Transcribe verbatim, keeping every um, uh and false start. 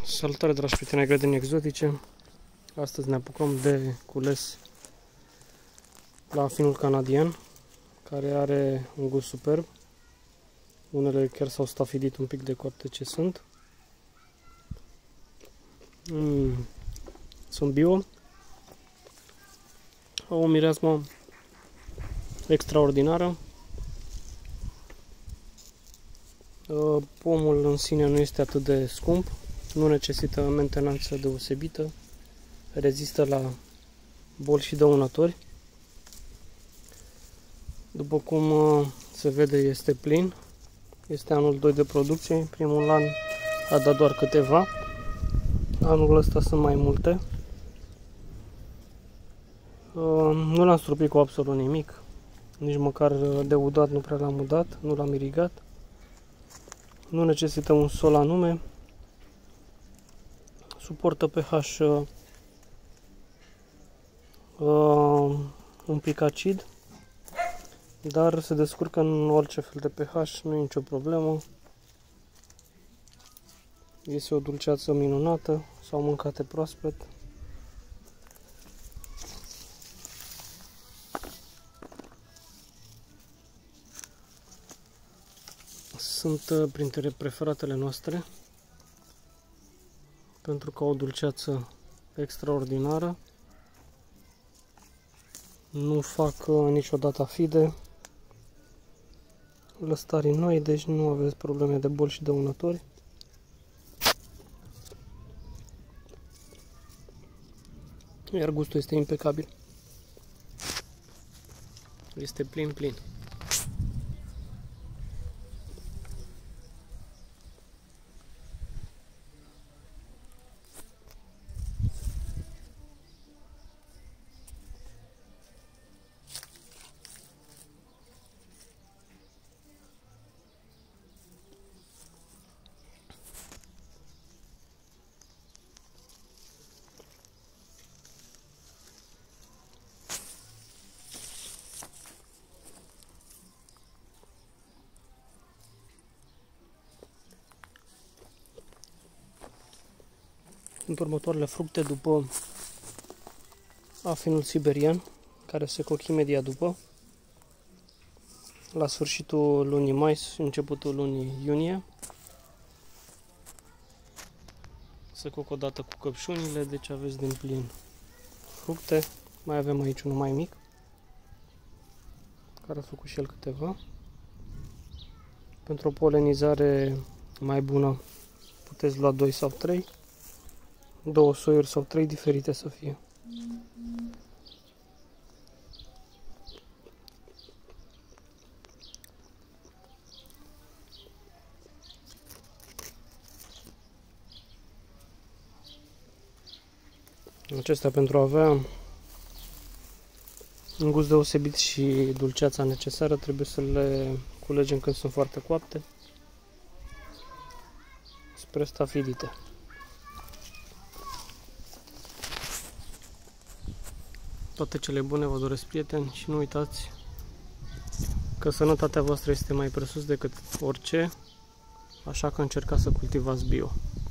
Salutare, dragi prieteni ai grădini exotice! Astăzi ne apucăm de cules la afinul canadian, care are un gust superb. Unele chiar s-au stafidit un pic de coapte ce sunt. Mm, sunt bio. Au o mireasmă extraordinară. Pomul în sine nu este atât de scump, nu necesită mentenanță deosebită, rezistă la boli și dăunători. După cum se vede, este plin. Este anul doi de producție. Primul an a dat doar câteva. Anul ăsta sunt mai multe. Nu l-am stropit cu absolut nimic. Nici măcar de udat nu prea l-am udat, nu l-am irigat. Nu necesită un sol anume. Suportă pH uh, un pic acid, dar se descurcă în orice fel de pH, nu e nicio problemă. Este o dulceață minunată, s-au mâncate proaspăt. Sunt printre preferatele noastre, pentru că au o dulceață extraordinară. Nu fac niciodată afide, lăstarii noi, deci nu aveți probleme de boli și dăunători. Iar gustul este impecabil. Este plin, plin. Sunt următoarele fructe după afinul siberian, care se coc imediat după, la sfârșitul lunii mai, începutul lunii iunie. Se coc odată cu căpșunile, deci aveți din plin fructe. Mai avem aici unul mai mic, care a făcut și el câteva. Pentru o polenizare mai bună puteți lua doi sau trei. Două soiuri sau trei diferite să fie. Acestea, pentru a avea un gust deosebit și dulceața necesară, trebuie să le culegem când sunt foarte coapte, spre stafidite. Toate cele bune vă doresc, prieteni, și nu uitați că sănătatea voastră este mai presus decât orice, așa că încercați să cultivați bio.